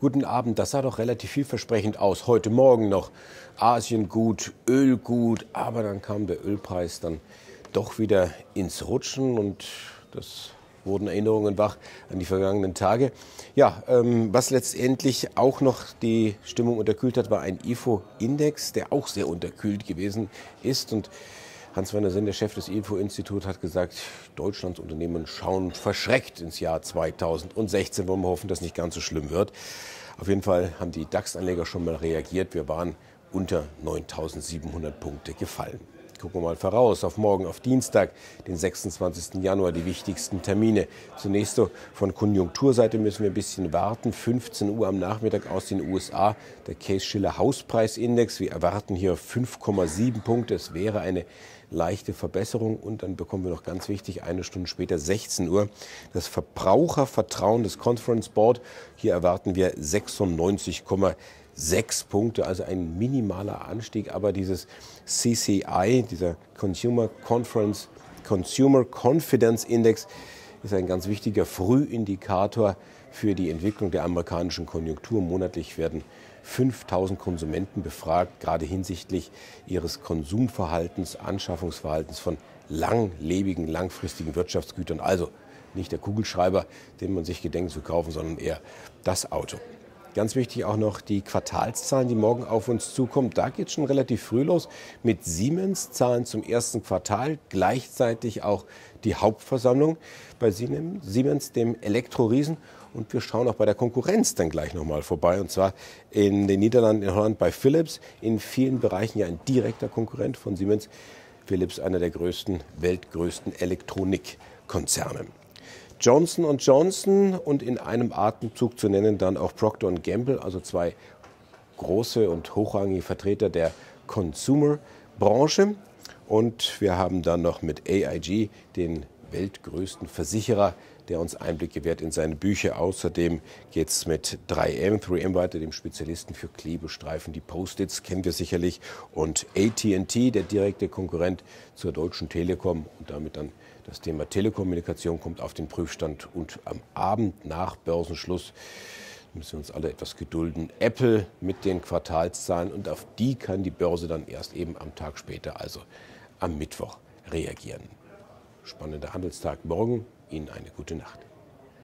Guten Abend, das sah doch relativ vielversprechend aus. Heute Morgen noch Asien gut, Öl gut, aber dann kam der Ölpreis dann doch wieder ins Rutschen und das wurden Erinnerungen wach an die vergangenen Tage. Ja, was letztendlich auch noch die Stimmung unterkühlt hat, war ein IFO-Index, der auch sehr unterkühlt gewesen ist. Und Hans-Werner Sinn, der Chef des IFO-Instituts, hat gesagt, Deutschlands Unternehmen schauen verschreckt ins Jahr 2016. Wollen wir hoffen, dass es nicht ganz so schlimm wird. Auf jeden Fall haben die DAX-Anleger schon mal reagiert. Wir waren unter 9.700 Punkte gefallen. Gucken wir mal voraus auf morgen, auf Dienstag, den 26. Januar, die wichtigsten Termine. Zunächst von Konjunkturseite müssen wir ein bisschen warten. 15 Uhr am Nachmittag aus den USA, der Case-Shiller-Hauspreisindex. Wir erwarten hier 5,7 Punkte. Es wäre eine leichte Verbesserung. Und dann bekommen wir noch ganz wichtig, eine Stunde später, 16 Uhr, das Verbrauchervertrauen des Conference Board. Hier erwarten wir 96,6 Punkte, also ein minimaler Anstieg. Aber dieses CCI, dieser Consumer Confidence Index, ist ein ganz wichtiger Frühindikator für die Entwicklung der amerikanischen Konjunktur. Monatlich werden 5.000 Konsumenten befragt, gerade hinsichtlich ihres Konsumverhaltens, Anschaffungsverhaltens von langlebigen, langfristigen Wirtschaftsgütern. Also nicht der Kugelschreiber, den man sich gedenkt zu kaufen, sondern eher das Auto. Ganz wichtig auch noch die Quartalszahlen, die morgen auf uns zukommen. Da geht es schon relativ früh los mit Siemens, Zahlen zum ersten Quartal, gleichzeitig auch die Hauptversammlung bei Siemens, dem Elektroriesen. Und wir schauen auch bei der Konkurrenz dann gleich nochmal vorbei. Und zwar in den Niederlanden, in Holland bei Philips. In vielen Bereichen ja ein direkter Konkurrent von Siemens. Philips, einer der weltgrößten Elektronikkonzerne. Johnson & Johnson und in einem Atemzug zu nennen dann auch Procter & Gamble, also zwei große und hochrangige Vertreter der Consumer-Branche. Und wir haben dann noch mit AIG den weltgrößten Versicherer, der uns Einblick gewährt in seine Bücher. Außerdem geht es mit 3M weiter, dem Spezialisten für Klebestreifen. Die Post-its kennen wir sicherlich. Und AT&T, der direkte Konkurrent zur Deutschen Telekom. Und damit dann das Thema Telekommunikation kommt auf den Prüfstand. Und am Abend nach Börsenschluss müssen wir uns alle etwas gedulden. Apple mit den Quartalszahlen. Und auf die kann die Börse dann erst eben am Tag später, also am Mittwoch, reagieren. Spannender Handelstag morgen. Ihnen eine gute Nacht.